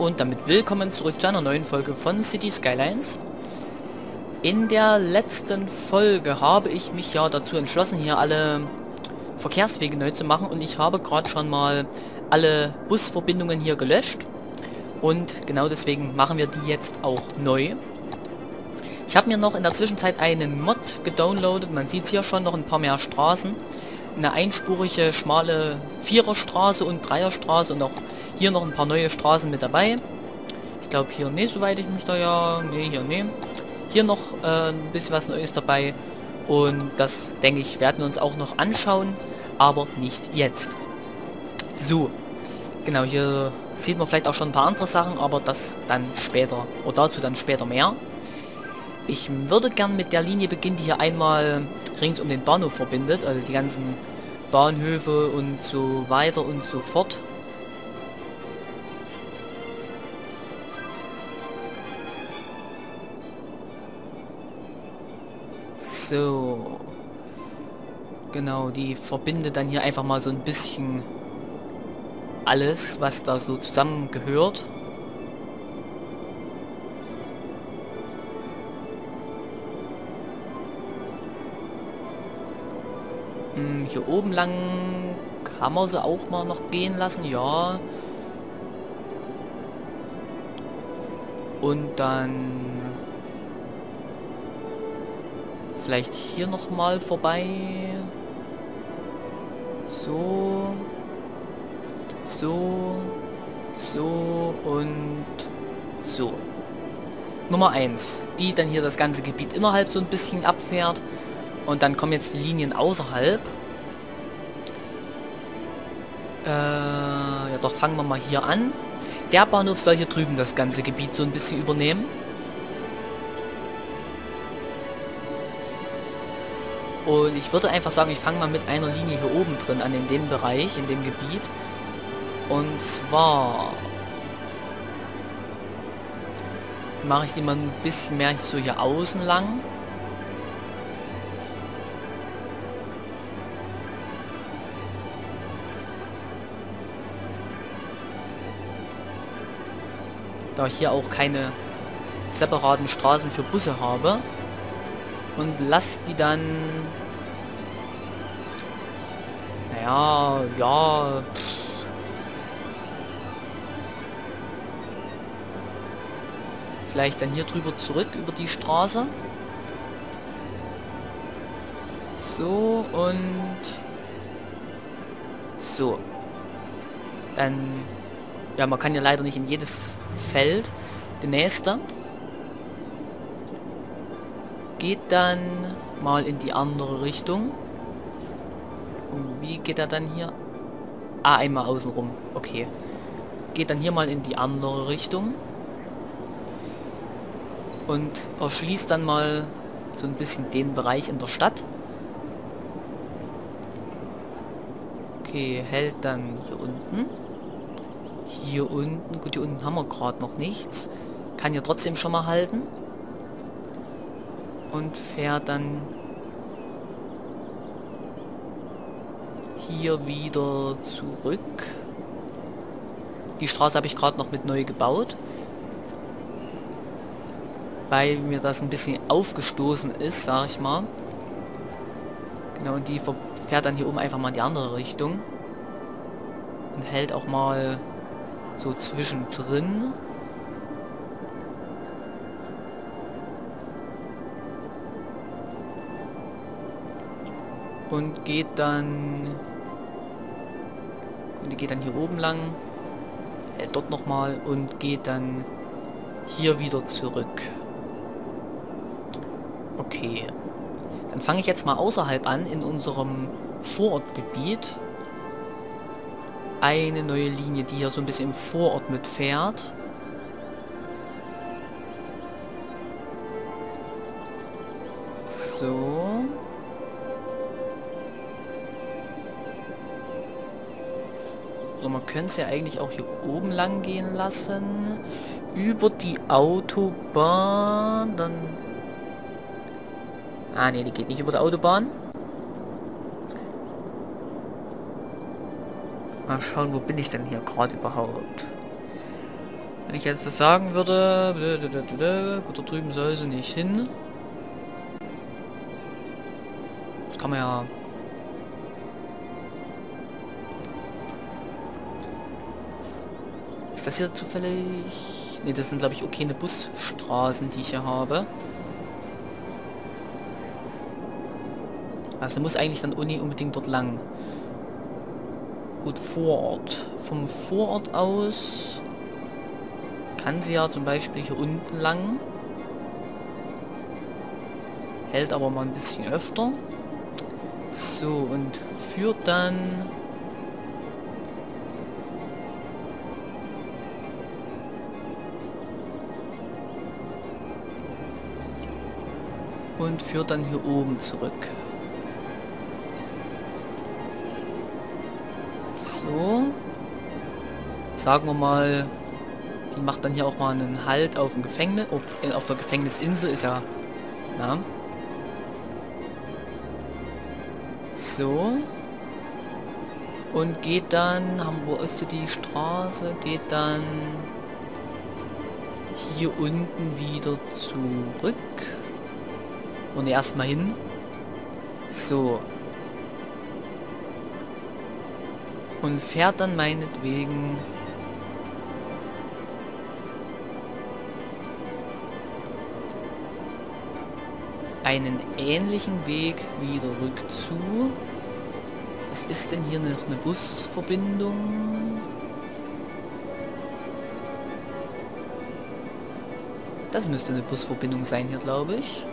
Und damit willkommen zurück zu einer neuen Folge von City Skylines. In der letzten Folge habe ich mich ja dazu entschlossen, hier alle Verkehrswege neu zu machen. Und ich habe gerade schon mal alle Busverbindungen hier gelöscht. Und genau deswegen machen wir die jetzt auch neu. Ich habe mir noch in der Zwischenzeit einen Mod gedownloadet. Man sieht hier schon noch ein paar mehr Straßen. Eine einspurige, schmale Viererstraße und Dreierstraße und auch hier noch ein paar neue Straßen mit dabei. Ich glaube hier, ne, soweit ich mich da ja... Ne, hier, ne. Hier noch ein bisschen was Neues dabei. Und das, denke ich, werden wir uns auch noch anschauen. Aber nicht jetzt. So. Genau, hier sieht man vielleicht auch schon ein paar andere Sachen, aber das dann später. Oder dazu dann später mehr. Ich würde gern mit der Linie beginnen, die hier einmal rings um den Bahnhof verbindet. Also die ganzen Bahnhöfe und so weiter und so fort. So. Genau, die verbindet dann hier einfach mal so ein bisschen alles, was da so zusammengehört. Hier oben lang kann man sie auch mal noch gehen lassen, ja. Und dann vielleicht hier noch mal vorbei. So. So. So und so. Nummer 1, die dann hier das ganze Gebiet innerhalb so ein bisschen abfährt. Und dann kommen jetzt die Linien außerhalb. Ja doch, fangen wir mal hier an. Der Bahnhof soll hier drüben das ganze Gebiet so ein bisschen übernehmen. Und ich würde einfach sagen, ich fange mal mit einer Linie hier oben drin an, in dem Bereich, in dem Gebiet. Und zwar mache ich die mal ein bisschen mehr so hier außen lang. Da ich hier auch keine separaten Straßen für Busse habe. Und lass die dann... Naja, ja... Vielleicht dann hier drüber zurück, über die Straße. So und... So. Dann... Ja, man kann ja leider nicht in jedes Feld. Der nächste geht dann mal in die andere Richtung. Und wie geht er dann hier? Ah, einmal außen rum. Okay. Geht dann hier mal in die andere Richtung. Und erschließt dann mal so ein bisschen den Bereich in der Stadt. Okay, hält dann hier unten. Hier unten, gut, hier unten haben wir gerade noch nichts. Kann hier trotzdem schon mal halten. Und fährt dann hier wieder zurück. Die Straße habe ich gerade noch mit neu gebaut. Weil mir das ein bisschen aufgestoßen ist, sag ich mal. Genau, und die fährt dann hier oben einfach mal in die andere Richtung. Und hält auch mal so zwischendrin. Und geht dann... Und die geht dann hier oben lang. Dort nochmal und geht dann hier wieder zurück. Okay. Dann fange ich jetzt mal außerhalb an, in unserem Vorortgebiet. Eine neue Linie, die hier so ein bisschen im Vorort mitfährt. So. So, man könnte es ja eigentlich auch hier oben lang gehen lassen. Über die Autobahn. Dann... Ah, ne, die geht nicht über die Autobahn. Mal schauen, wo bin ich denn hier gerade überhaupt? Wenn ich jetzt das sagen würde, gut, da drüben soll sie nicht hin. Das kann man ja... Ist das hier zufällig... Ne, das sind glaube ich okay eine Busstraßen, die ich hier habe. Also muss eigentlich dann Uni unbedingt dort lang. Gut, Vorort. Vom Vorort aus kann sie ja zum Beispiel hier unten lang. Hält aber mal ein bisschen öfter. So, und führt dann... Und führt dann hier oben zurück. So. Sagen wir mal, die macht dann hier auch mal einen Halt auf dem Gefängnis. Oh, auf der Gefängnisinsel ist ja... Na. So. Und geht dann... Wo ist die Straße? Geht dann... Hier unten wieder zurück. Und erstmal hin. So. Und fährt dann meinetwegen einen ähnlichen Weg wieder rückzu. Was ist denn hier noch eine Busverbindung? Das müsste eine Busverbindung sein hier, glaube ich.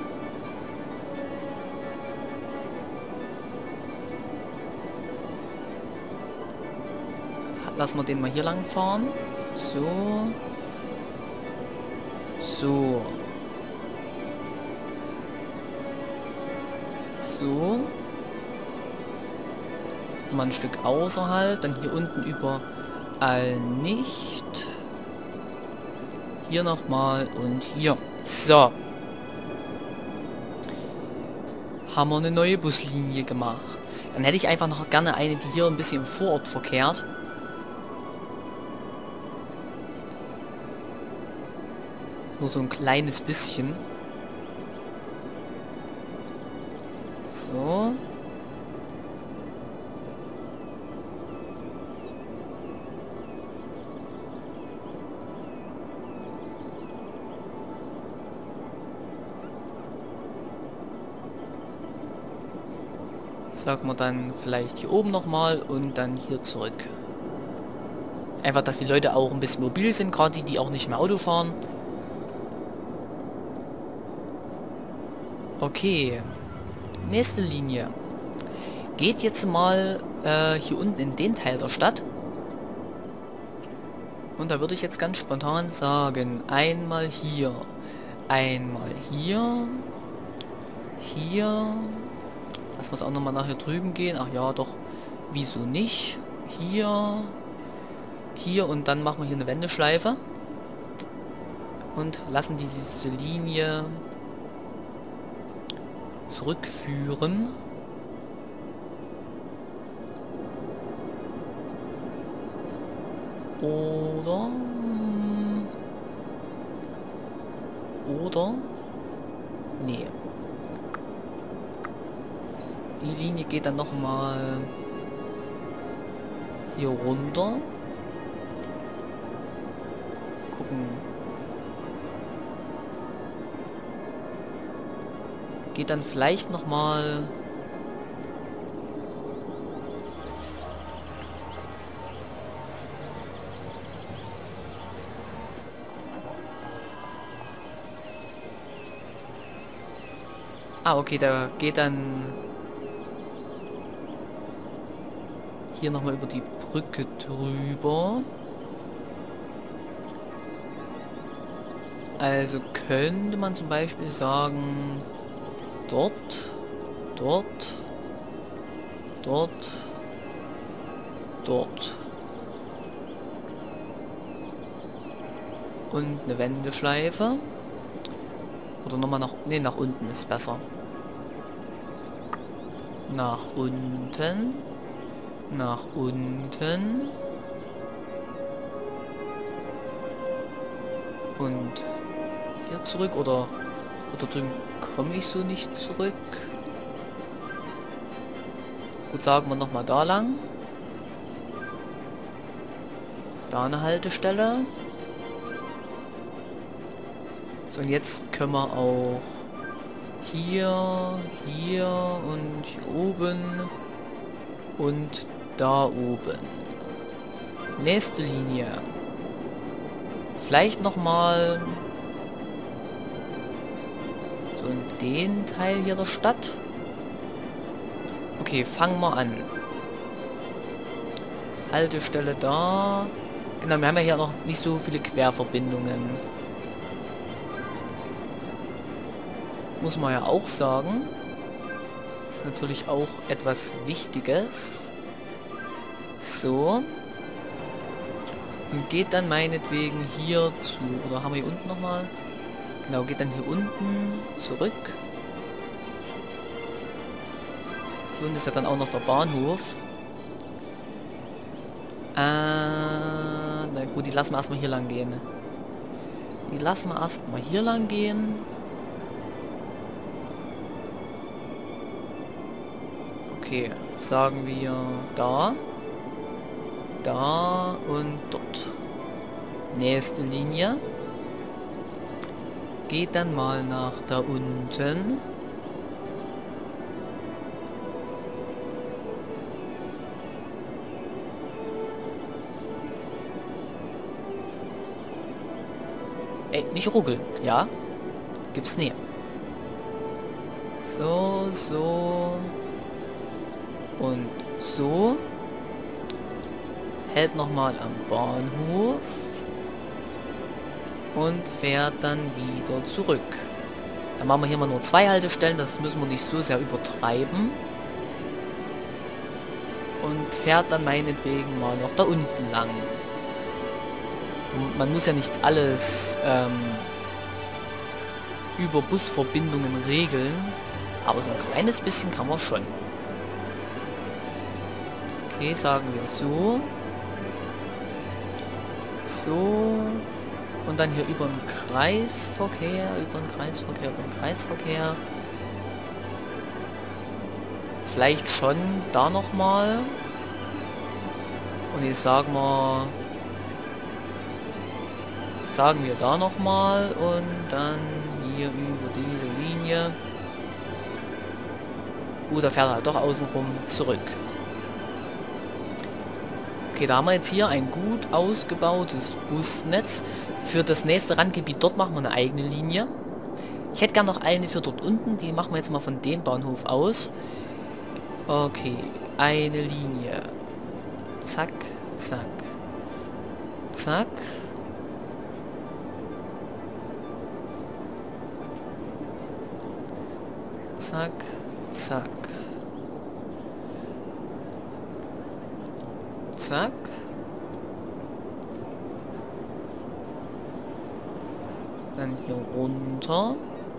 Lassen wir den mal hier lang fahren. So. So. So. Mal ein Stück außerhalb. Dann hier unten überall nicht. Hier nochmal und hier. So. Haben wir eine neue Buslinie gemacht. Dann hätte ich einfach noch gerne eine, die hier ein bisschen im Vorort verkehrt. Nur so ein kleines bisschen. So. Sagen wir dann vielleicht hier oben nochmal und dann hier zurück. Einfach, dass die Leute auch ein bisschen mobil sind, gerade die auch nicht mehr Auto fahren. Okay. Nächste Linie. Geht jetzt mal hier unten in den Teil der Stadt. Und da würde ich jetzt ganz spontan sagen, einmal hier, hier, lass wir es auch nochmal nach hier drüben gehen. Ach ja, doch, wieso nicht? Hier, und dann machen wir hier eine Wendeschleife. Und lassen diese Linie zurückführen. Oder... Nee. Die Linie geht dann noch mal hier runter. Gucken. Geht dann vielleicht noch mal... Ah, okay, da geht dann hier nochmal über die Brücke drüber. Also könnte man zum Beispiel sagen, dort. Und eine Wendeschleife. Oder nochmal nach unten ist besser. Nach unten. Und hier zurück oder drüben komme ich so nicht zurück. Gut, sagen wir nochmal da lang. Da eine Haltestelle. So, und jetzt können wir auch hier und hier oben und da oben. Nächste Linie. Vielleicht nochmal so in den Teil hier der Stadt. Okay, fangen wir an. Haltestelle da. Genau, wir haben ja hier noch nicht so viele Querverbindungen. Muss man ja auch sagen. Ist natürlich auch etwas Wichtiges. So. Und geht dann meinetwegen hier zu. Oder haben wir hier unten nochmal? Genau, geht dann hier unten zurück. Hier unten ist ja dann auch noch der Bahnhof. Na gut, die lassen wir erstmal hier lang gehen. Die lassen wir erstmal hier lang gehen. Okay, sagen wir da. Da und dort. Nächste Linie. Geht dann mal nach da unten. Ey, nicht ruckeln, ja? Gibt's näher. So, so. Und so. Hält nochmal am Bahnhof. Und fährt dann wieder zurück. Dann machen wir hier mal nur 2 Haltestellen, das müssen wir nicht so sehr übertreiben. Und fährt dann meinetwegen mal noch da unten lang. Und man muss ja nicht alles über Busverbindungen regeln, aber so ein kleines bisschen kann man schon. Okay, sagen wir so. So. Und dann hier über den Kreisverkehr, über den Kreisverkehr. Vielleicht schon da nochmal. Und jetzt sagen wir da nochmal und dann hier über diese Linie. Gut, da fährt er halt doch außenrum zurück. Okay, da haben wir jetzt hier ein gut ausgebautes Busnetz. Für das nächste Randgebiet dort machen wir eine eigene Linie. Ich hätte gern noch eine für dort unten. Die machen wir jetzt mal von dem Bahnhof aus. Okay, eine Linie. Zack, zack, zack. Zack, zack. Zack. Dann hier runter.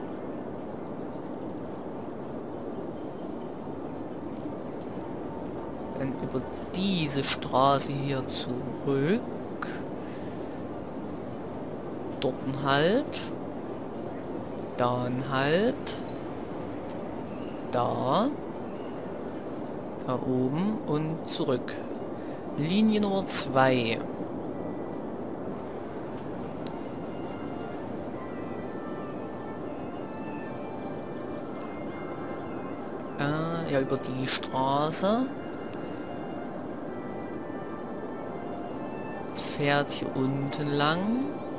Dann über diese Straße hier zurück. Dort ein Halt. Da ein Halt. Da. Da oben und zurück. Linie Nummer 2. Ja, über die Straße. Fährt hier unten lang.